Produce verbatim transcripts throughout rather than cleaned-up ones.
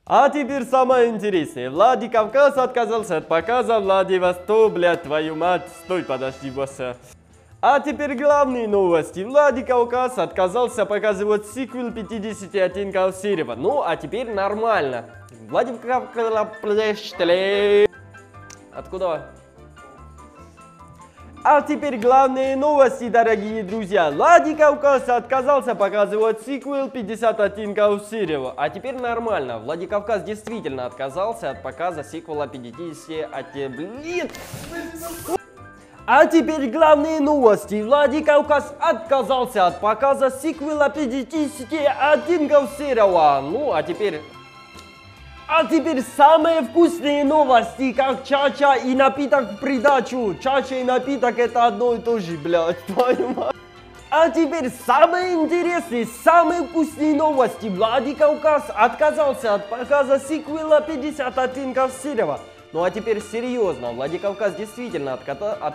А теперь самое интересное. Владикавказ отказался от показа Владивосток, блядь, твою мать. Стой, подожди, босса. А теперь главные новости. Владикавказ отказался показывать сиквел пятидесяти оттенков серого. Ну, а теперь нормально. Владикавказ... Откуда? А теперь главные новости, дорогие друзья. Владикавказ отказался показывать сиквел пятьдесят оттенков серого. А теперь нормально. Владикавказ действительно отказался от показа сиквела пятидесяти оттенков... Блин! А теперь главные новости. Владикавказ отказался от показа сиквела пятидесяти оттенков серого. Ну, а теперь... А теперь самые вкусные новости, как чача и напиток в придачу. Чача и напиток это одно и то же, блядь, твою мать. А теперь самые интересные, самые вкусные новости. Владикавказ отказался от показа сиквела пятьдесят оттенков серого. Ну а теперь серьезно, Владикавказ действительно отката... от...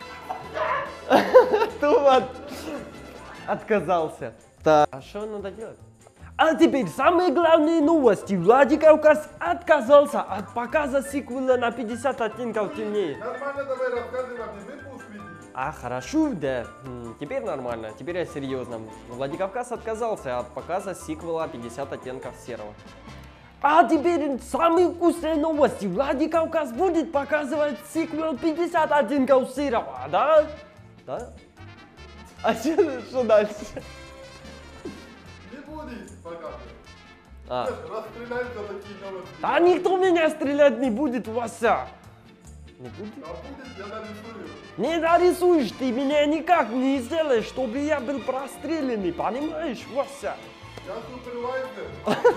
отказался. А что надо делать? А теперь самые главные новости. Владикавказ отказался от показа сиквела на пятьдесят оттенков темнее. Нормально давай рассказывай, выпуск веди. А, хорошо, да. Теперь нормально, теперь я серьезно. Владикавказ отказался от показа сиквела пятьдесят оттенков серого. А теперь самые вкусные новости. Владикавказ будет показывать сиквел пятьдесят оттенков серого, да? Да? А что дальше? А. Расстреляют за такие новости. Да никто меня стрелять не будет, Вася. Не будет? А будет, я нарисую. Не нарисуешь, ты меня никак не сделаешь, чтобы я был простреленный, понимаешь, Вася? Я супервайзер.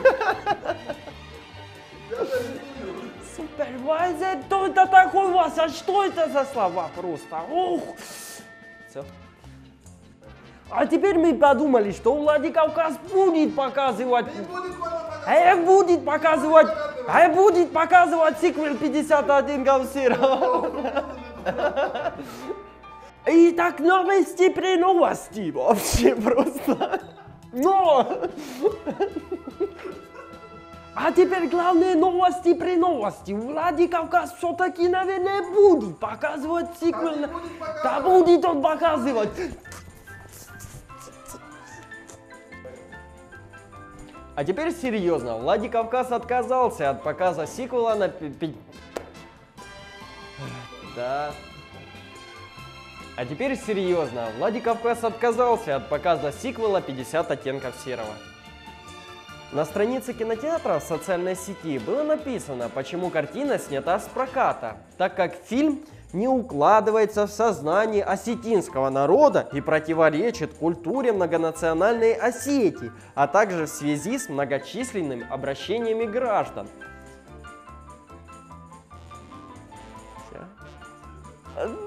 Я нарисую. Супервайзер? Кто это такой, Вася? Что это за слова просто? Ух. Все. А теперь мы подумали, что Владикавказ будет показывать... Не будет показывать. А будет показывать... А будет показывать сиквел пятьдесят оттенков серого. Итак, новости при новости. Вообще просто... Но! А теперь главные новости при новости. Владикавказ все-таки, наверное, будет показывать сиквел... Да, будет да будет он показывать. А теперь серьезно, Владикавказ отказался от показа сиквела на... Да. А теперь серьезно, Владикавказ отказался от показа сиквела пятьдесят оттенков серого. На странице кинотеатра в социальной сети было написано, почему картина снята с проката, так как фильм не укладывается в сознание осетинского народа и противоречит культуре многонациональной Осетии, а также в связи с многочисленными обращениями граждан. Все.